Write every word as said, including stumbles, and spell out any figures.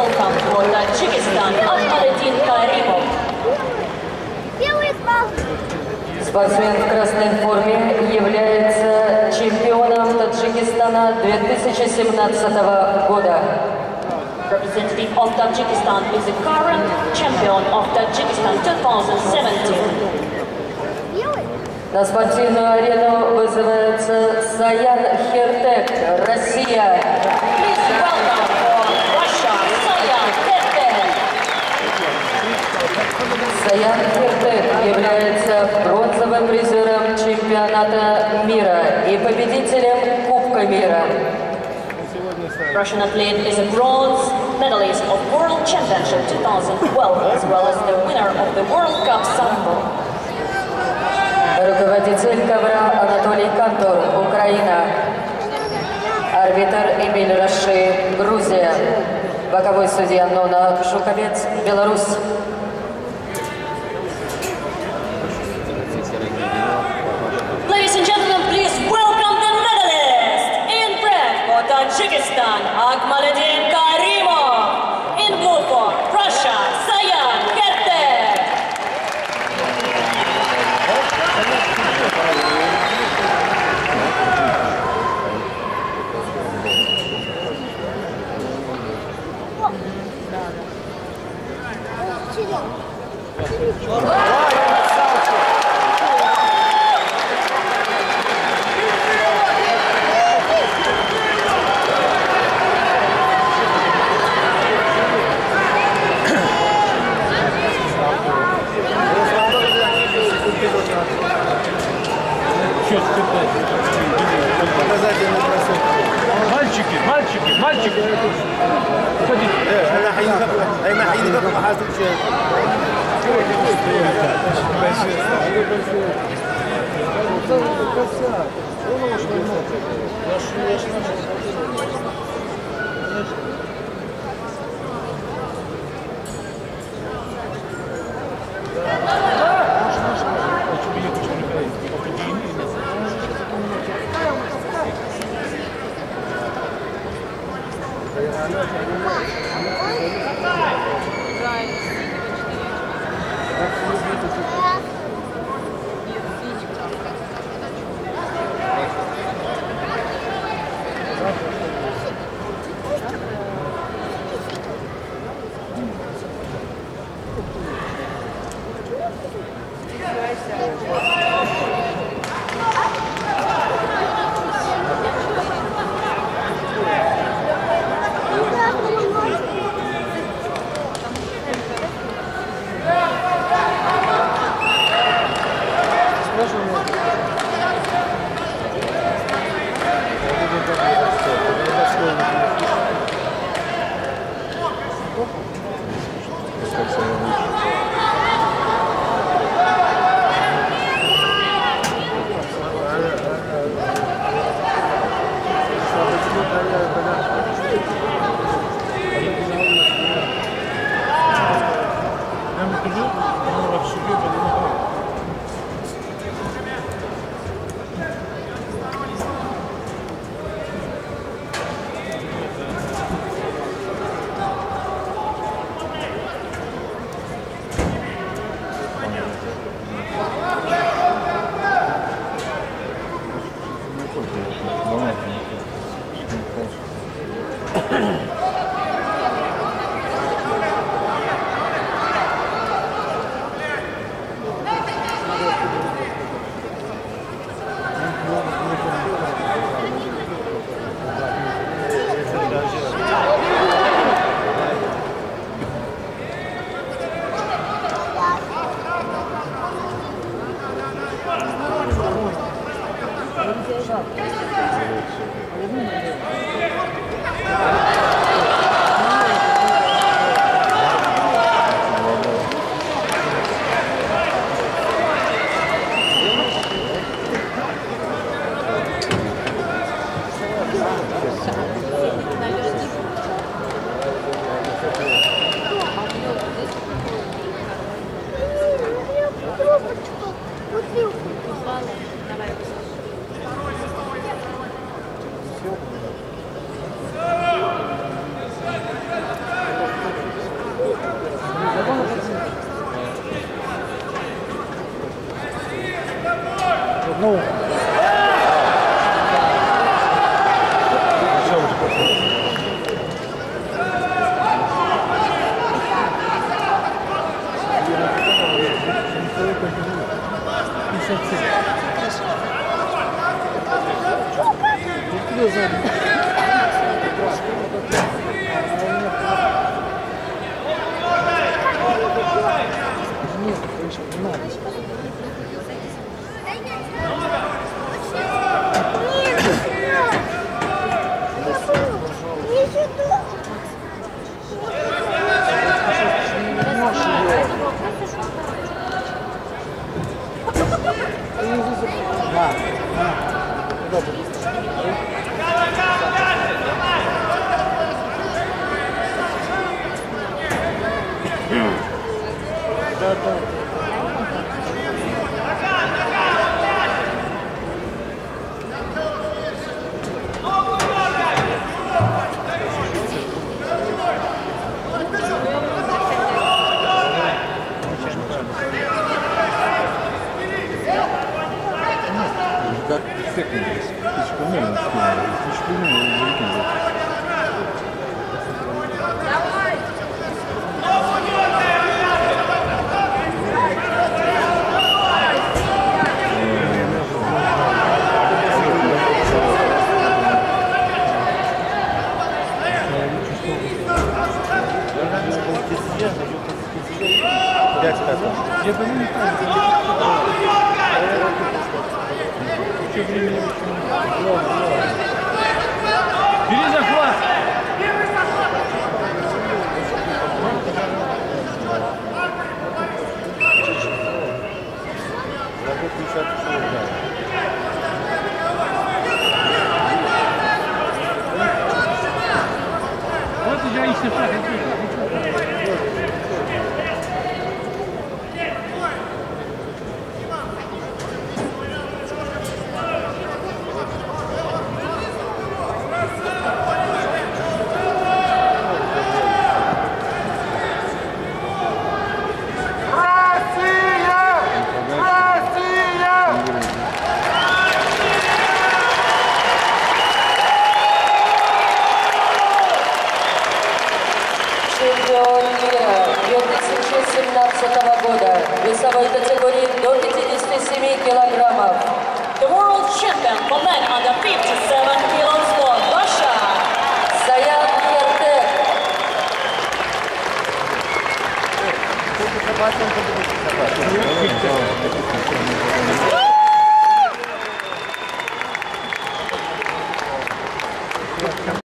welcome for Tajikistan Akmaletdin Karimov. Спортсмен в красной форме является чемпионом Таджикистана две тысячи семнадцатого года. Representative of Tajikistan is the current champion of Tajikistan twenty seventeen. На спортивную арену вызывается Саян Хертек, Россия. Please welcome for Russia, Sayan Kertek. Саян Хертек является бронзовым призером чемпионата мира и победителем Кубка мира. Russian athlete is a bronze medalist of World Championship twenty twelve, as well as the winner of the World Cup Sambo. Руководитель ковра Анатолий Кантор, Украина. Арбитр Эмиль Раши, Грузия. Боковой судья Нона Шуковец, Беларусь. Ladies and gentlemen, please welcome the medalist in red for Tajikistan, Akmaletdin Karimov. In blue for Russia, Sayan Kertek. Мальчики, мальчики, мальчики. انا حيجيبك انا حيجيبك محاسب شيء Бери захват! Вот я и сейчас. Чемпион мира две тысячи семнадцатого года в весовой категории до пятидесяти семи килограммов. The world champion for men under fifty-seven kilos for Russia. Саян Ердек. Сколько собак он будет?